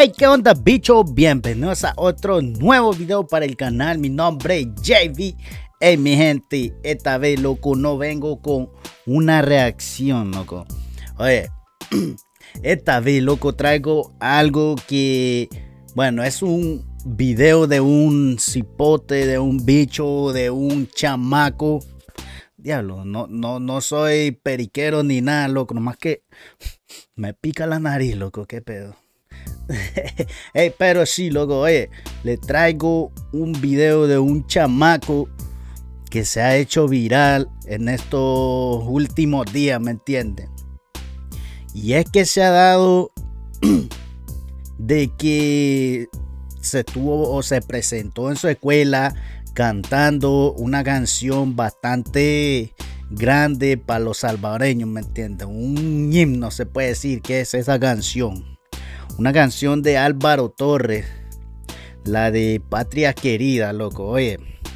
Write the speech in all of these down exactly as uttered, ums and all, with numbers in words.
Hey, ¿qué onda, bicho? Bienvenidos a otro nuevo video para el canal. Mi nombre es J V. Hey, mi gente, esta vez, loco, no vengo con una reacción, loco. Oye, esta vez, loco, traigo algo que, bueno, es un video de un cipote, de un bicho, de un chamaco. Diablo, no, no, no soy periquero ni nada, loco, nomás que me pica la nariz, loco, qué pedo. Hey, pero sí, loco, oye, le traigo un video de un chamaco que se ha hecho viral en estos últimos días, ¿me entiendes? Y es que se ha dado de que se tuvo o se presentó en su escuela cantando una canción bastante grande para los salvadoreños, ¿me entiendes? Un himno, se puede decir que es esa canción. Una canción de Álvaro Torres, la de Patria Querida, loco. Oye,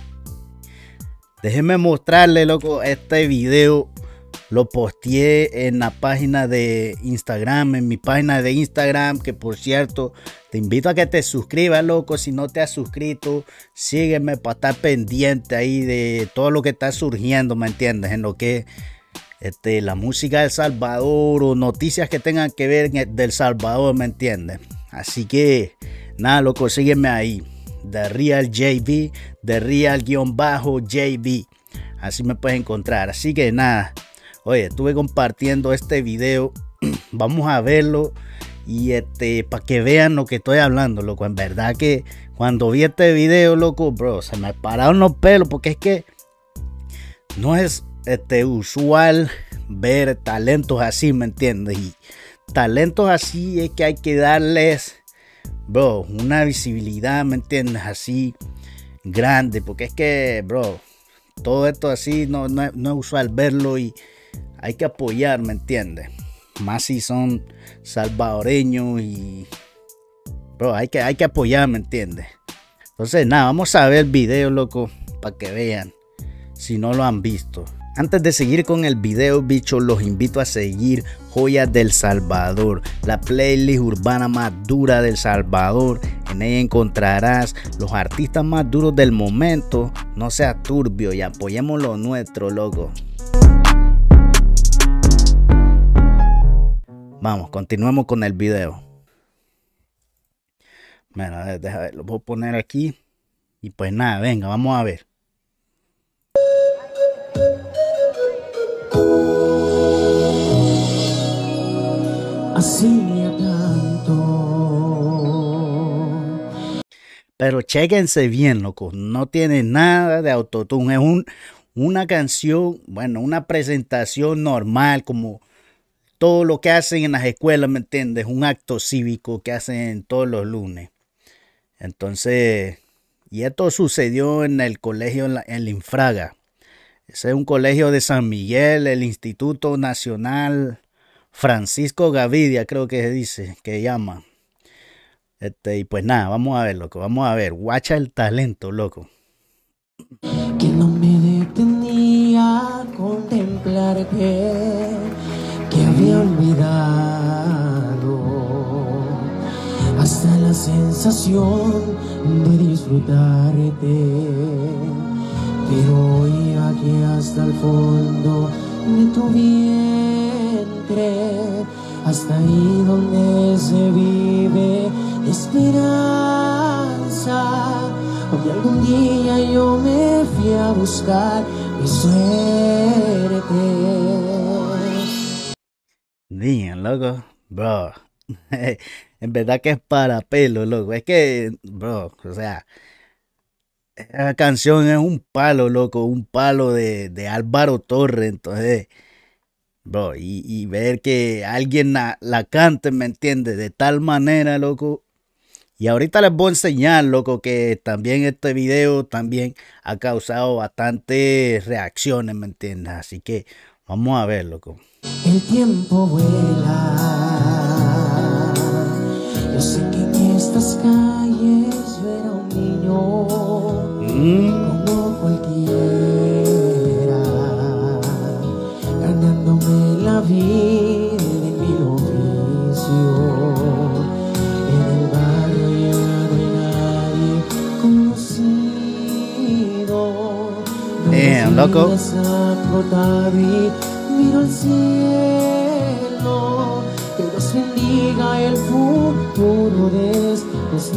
déjenme mostrarle, loco, este video. Lo posteé en la página de Instagram, en mi página de Instagram, que por cierto, te invito a que te suscribas, loco. Si no te has suscrito, sígueme para estar pendiente ahí de todo lo que está surgiendo, ¿me entiendes? En lo que este, la música de El Salvador o noticias que tengan que ver del Salvador, ¿me entiendes? Así que, nada, loco, sígueme ahí. The Real J V, The Real-J V. Así me puedes encontrar. Así que nada. Oye, estuve compartiendo este video. Vamos a verlo. Y este, para que vean lo que estoy hablando, loco. En verdad que cuando vi este video, loco, bro, se me pararon los pelos. Porque es que no es este, usual ver talentos así, ¿me entiendes? Y talentos así es que hay que darles, bro, una visibilidad, ¿me entiendes? Así grande. Porque es que, bro, todo esto así no, no, no es usual verlo y hay que apoyar, ¿me entiendes? Más si son salvadoreños y, bro, hay que, hay que apoyar, ¿me entiendes? Entonces, nada, vamos a ver el video, loco, para que vean si no lo han visto. Antes de seguir con el video, bicho, los invito a seguir Joyas del Salvador, la playlist urbana más dura del Salvador. En ella encontrarás los artistas más duros del momento. No seas turbio y apoyemos lo nuestro, loco. Vamos, continuemos con el video. Mira, deja ver, lo voy a poner aquí. Y pues nada, venga, vamos a ver. Hacía tanto. Pero chéquense bien, loco. No tiene nada de autotune. Es un, una canción, bueno, una presentación normal, como todo lo que hacen en las escuelas, ¿me entiendes? Un acto cívico que hacen todos los lunes. Entonces, y esto sucedió en el colegio, en la, en la Infraga. Ese es un colegio de San Miguel, el Instituto Nacional Francisco Gavidia, creo que se dice, que llama. Este, y pues nada, vamos a ver, loco, vamos a ver. Guacha el talento, loco. Que no me detenía a contemplar que, que había olvidado hasta la sensación de disfrutarte. Pero hoy aquí hasta el fondo de tu vientre, hasta ahí donde se vive esperanza. Hoy algún día yo me fui a buscar mi suerte. Bien, loco, bro. En verdad que es para pelo, loco. Es que, bro, o sea, esa canción es un palo, loco, un palo de, de Álvaro Torres. Entonces, bro, y, y ver que alguien la, la cante, ¿me entiendes? De tal manera, loco. Y ahorita les voy a enseñar, loco, que también este video también ha causado bastantes reacciones, ¿me entiendes? Así que vamos a ver, loco. El tiempo vuela. Yo sé que en estas calles ver a un niño mm. como cualquiera, ganándome la vida en mi oficio. En el loco. Miro al cielo, que Dios bendiga el futuro de estos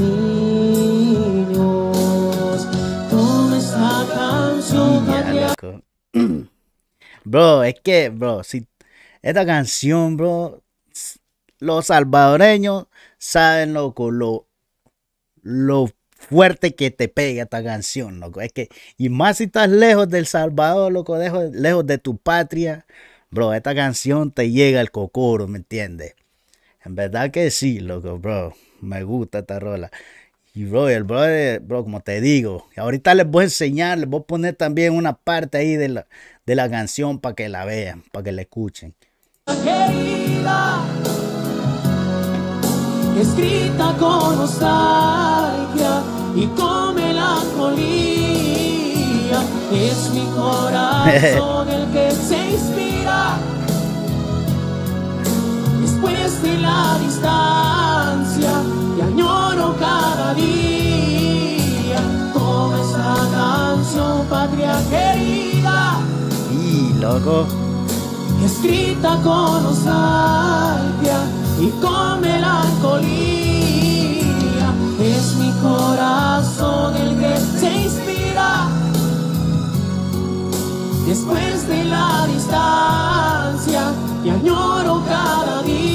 niños. Toma esta canción Yeah, loco. Bro, es que, bro, si esta canción, bro, los salvadoreños saben, loco, lo, lo fuerte que te pega esta canción, loco. Es que, y más si estás lejos del Salvador, loco, lejos, lejos de tu patria, bro, esta canción te llega al cocoro, ¿me entiendes? En verdad que sí, loco, bro. Me gusta esta rola. Y bro, el bro, bro, como te digo, ahorita les voy a enseñar, les voy a poner también una parte ahí de la, de la canción para que la vean, para que la escuchen. querida, escrita con nostalgia y con melancolía, es mi corazón el que se inspira después de la distancia, te añoro cada día. Toma esta canción, patria querida, Y loco, escrita con nostalgia y con melancolía, es mi corazón el que se inspira después de la distancia, te añoro cada día.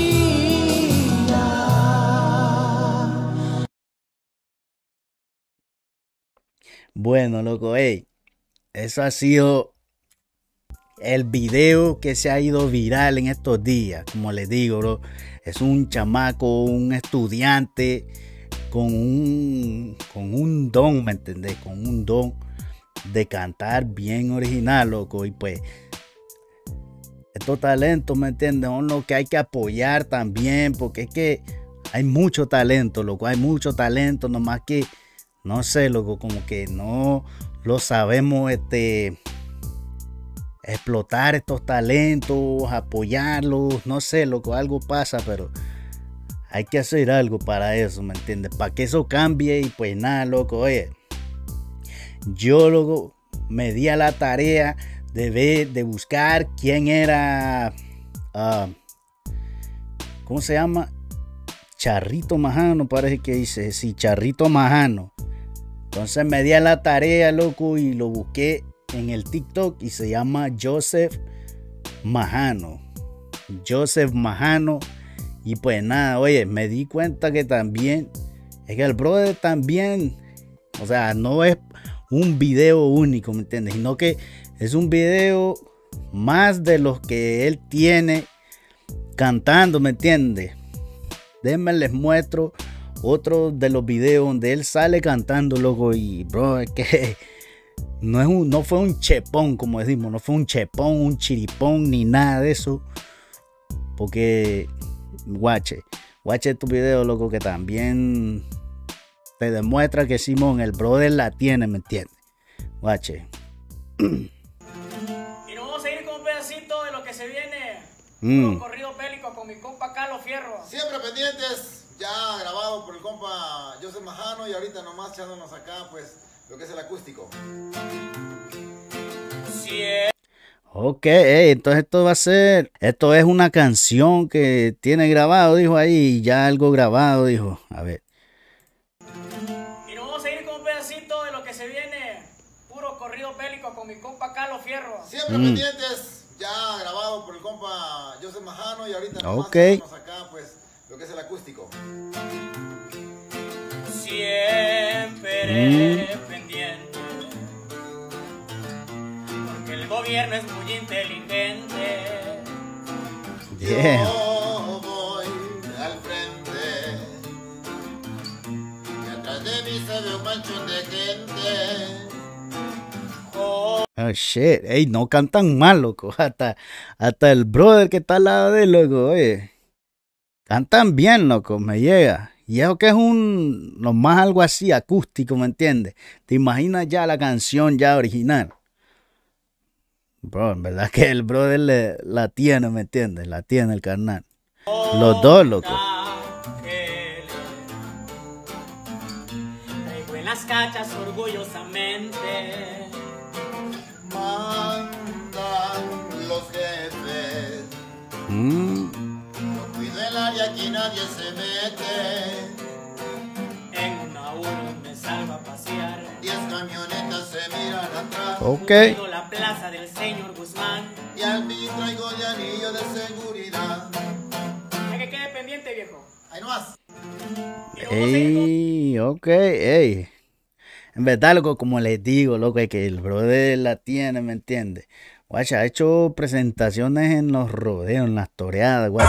bueno, loco, hey, eso ha sido el video que se ha ido viral en estos días. Como les digo, bro, es un chamaco, un estudiante con un, con un don, ¿me entendés? Con un don de cantar bien original, loco. Y pues, estos talentos, ¿me entiendes? Son los que hay que apoyar también, porque es que hay mucho talento, loco. Hay mucho talento, nomás que, no sé, loco, como que no lo sabemos, este... explotar estos talentos, apoyarlos, no sé, loco, algo pasa, pero hay que hacer algo para eso, ¿me entiendes? Para que eso cambie. Y pues nada, loco, oye, yo, loco, me di a la tarea de ver, de buscar quién era, uh, ¿cómo se llama? Charrito Majano, parece que dice, sí, Charrito Majano. Entonces me di a la tarea, loco, y lo busqué en el TikTok y se llama Joseph Majano. Joseph Majano. Y pues nada, oye, me di cuenta que también es que el brother también, o sea, no es un video único, ¿me entiendes? Sino que es un video más de los que él tiene cantando, ¿me entiendes? Déjenme les muestro otro de los videos donde él sale cantando, loco. Y bro, es que no, es un, no fue un chepón, como decimos, no fue un chepón, un chiripón, ni nada de eso. Porque, guache, guache tu video, loco, que también te demuestra que Simón, el brother, la tiene, ¿me entiendes? Guache. Y nos vamos a ir con un pedacito de lo que se viene. Mm. Un corrido bélico con mi compa Carlos Fierro. Siempre pendientes, ya grabado por el compa Joseph Majano, y ahorita nomás echándonos acá, pues, lo que es el acústico. Sí, eh. Ok, hey, entonces esto va a ser, esto es una canción que tiene grabado, dijo ahí, ya algo grabado, dijo, a ver. Y nos vamos a ir con un pedacito de lo que se viene. Puro corrido bélico con mi compa Carlos Fierro. Siempre Mm. pendientes, ya grabado por el compa Joseph Majano, y ahorita nomás Ok. echándonos acá, pues, lo que es el acústico. Siempre pendiente, porque el gobierno es muy inteligente. Yeah. Yo voy al frente, y atrás de mí se ve un manchón de gente. Oh, Oh shit, ey, no cantan mal, loco. Hasta, hasta el brother que está al lado de él, loco, oye. Cantan bien, loco, me llega. Y eso que es un, lo más algo así acústico, ¿me entiendes? Te imaginas ya la canción ya original. Bro, en verdad que el brother le, la tiene, ¿me entiendes? La tiene el carnal. Los dos, loco. traigo en las cachas orgullosamente. Más Mm. Yo cuido el área, aquí nadie se mete. En una uno me salgo a pasear. Diez camionetas se miran atrás. Ok. Cuido la plaza del señor Guzmán. Y al mí traigo de anillo de seguridad. Hay que quede pendiente, viejo. Ahí nomás. Ey, ok, ey. En verdad, loco, como les digo, loco, es que el brother la tiene, ¿me entiendes? Guacha, ha hecho presentaciones en los rodeos, en las toreadas, guacha.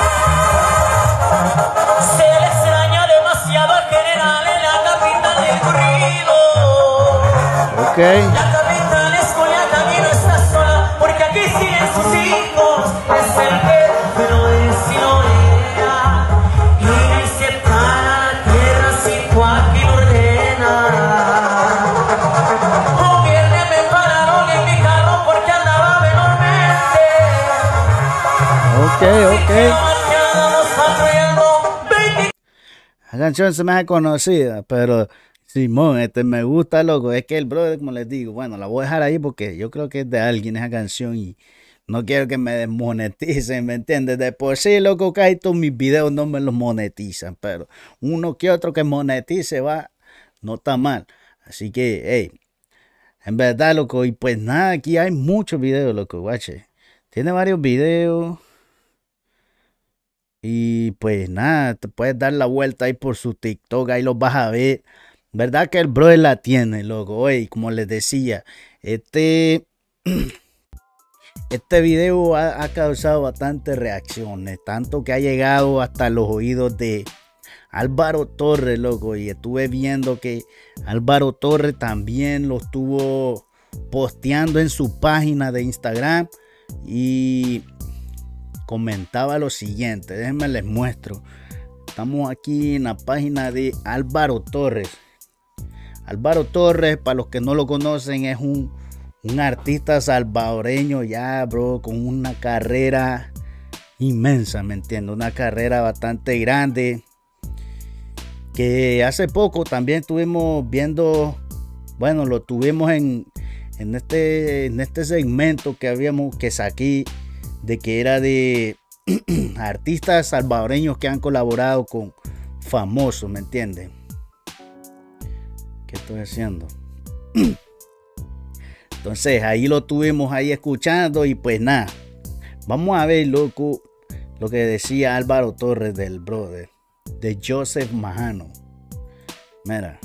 Se le extraña demasiado al general en la capital del corrido. Ok. La capital es Culiacán y no está sola, porque aquí siguen sus hijos. Es el que, pero es si lo era. Y se para la tierra si Joaquín ordena. Un viernes me pararon en mi carro porque andaba menormente. Ok, ok. Mañana nos patrullando veinte. La canción se me hace conocida, pero Simón, este me gusta, loco. Es que el brother, como les digo, bueno, la voy a dejar ahí porque yo creo que es de alguien esa canción y no quiero que me desmoneticen, ¿me entiendes? De por sí, loco, casi todos mis videos no me los monetizan, pero uno que otro que monetice va, no está mal. Así que, hey, en verdad, loco, y pues nada, aquí hay muchos videos, loco, guache. Tiene varios videos. Y pues nada, te puedes dar la vuelta ahí por su TikTok, ahí los vas a ver. ¿Verdad que el brother la tiene, loco? Oye, como les decía, este, este video ha, ha causado bastantes reacciones, tanto que ha llegado hasta los oídos de Álvaro Torres, loco. Y estuve viendo que Álvaro Torres también lo estuvo posteando en su página de Instagram y comentaba lo siguiente, déjenme les muestro. Estamos aquí en la página de Álvaro Torres. Álvaro Torres, para los que no lo conocen, es un, un artista salvadoreño ya, bro, con una carrera inmensa, ¿me entiendes? Una carrera bastante grande. Que hace poco también estuvimos viendo, bueno, lo tuvimos en, en, este, en este segmento que habíamos, que saqué, de que era de artistas salvadoreños que han colaborado con famosos, ¿me entienden? ¿Qué estoy haciendo? Entonces ahí lo tuvimos ahí escuchando y pues nada, vamos a ver, loco, lo que decía Álvaro Torres del brother, de Joseph Majano. Mira,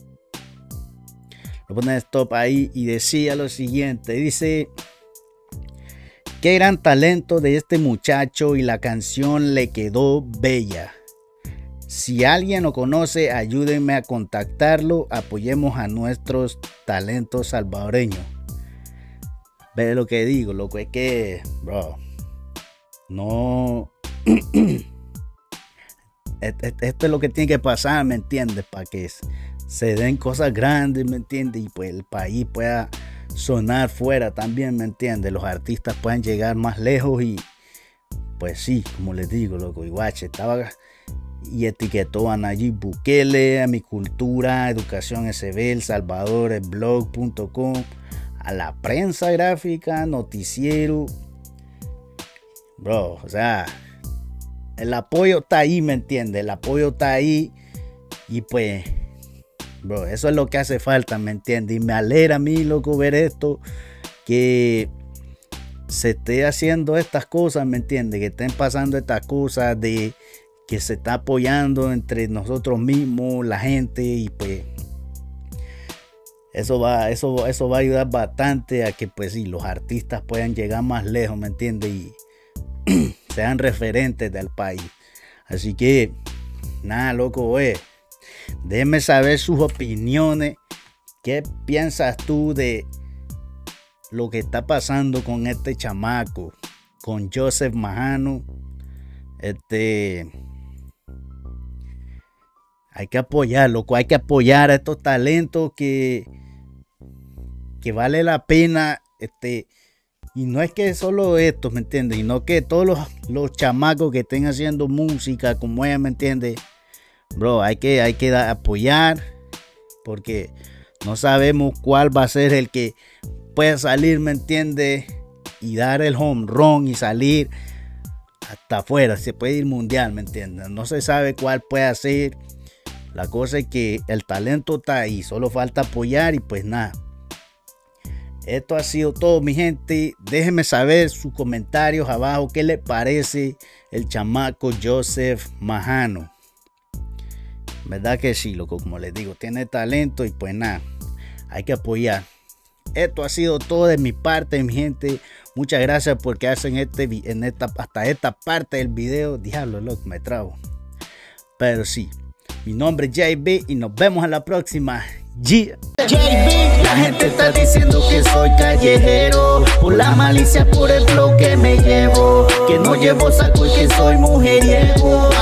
lo pone stop ahí y decía lo siguiente, dice: qué gran talento de este muchacho y la canción le quedó bella. Si alguien lo conoce, ayúdenme a contactarlo. Apoyemos a nuestros talentos salvadoreños. Ve lo que digo, loco, es que, bro, no. Esto es lo que tiene que pasar, ¿me entiendes? Para que se den cosas grandes, ¿me entiendes? Y pues el país pueda sonar fuera también, ¿me entiendes? Los artistas puedan llegar más lejos y pues sí, como les digo, loco, y guache, estaba y etiquetó a Nayib Bukele, a Mi Cultura, Educación S B, El Salvador, el blog punto com, a la prensa gráfica, noticiero. Bro, o sea, el apoyo está ahí, ¿me entiendes? El apoyo está ahí y pues, bro, eso es lo que hace falta, ¿me entiendes? Y me alegra a mí, loco, ver esto, que se esté haciendo estas cosas, ¿me entiendes? Que estén pasando estas cosas, de que se está apoyando entre nosotros mismos, la gente, y pues eso va, eso, eso va a ayudar bastante a que pues sí, los artistas puedan llegar más lejos, ¿me entiendes? Y sean referentes del país. Así que nada, loco, eh, déjenme saber sus opiniones. ¿Qué piensas tú de lo que está pasando con este chamaco, con Joseph Majano? Este, hay que apoyar, loco, hay que apoyar a estos talentos que, que vale la pena, este, y no es que solo estos, ¿me entiendes? Sino que todos los, los chamacos que estén haciendo música como ella, ¿me entiendes? Bro, hay que, hay que da, apoyar, porque no sabemos cuál va a ser el que pueda salir, ¿me entiendes? Y dar el home run y salir hasta afuera, se puede ir mundial, ¿me entiendes? No se sabe cuál puede ser. La cosa es que el talento está ahí, solo falta apoyar y pues nada. Esto ha sido todo, mi gente. Déjenme saber sus comentarios abajo. ¿Qué les parece el chamaco Joseph Majano? ¿Verdad que sí, loco? Como les digo, tiene talento y pues nada, hay que apoyar. Esto ha sido todo de mi parte, mi gente. Muchas gracias por quedarse en este, en esta, hasta esta parte del video. Diablo, loco, me trago. Pero sí, mi nombre es J B y nos vemos en la próxima. Yeah. J B, la gente está diciendo que soy callejero, por la malicia, por el flow que me llevo, que no llevo saco y que soy mujeriego.